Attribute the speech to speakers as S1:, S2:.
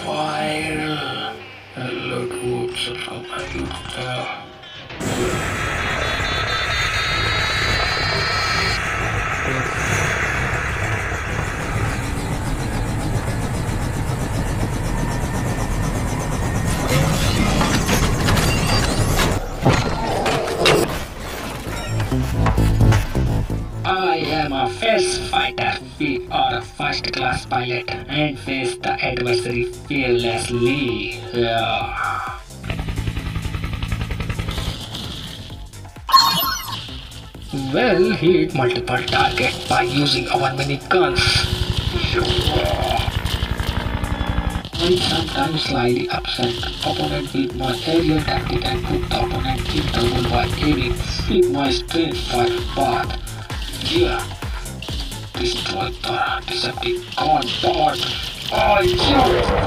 S1: Whirl. Hello to observe my beautiful. I am a first fighter. We are a first class pilot and face the adversary fearlessly. Yeah. Well, hit multiple targets by using our mini guns. I sometimes slightly upset the opponent with my aerial tactic and put the opponent in trouble by aiming with my straight fire path. Yeah, destroy the Decepticon bot. Oh, yeah.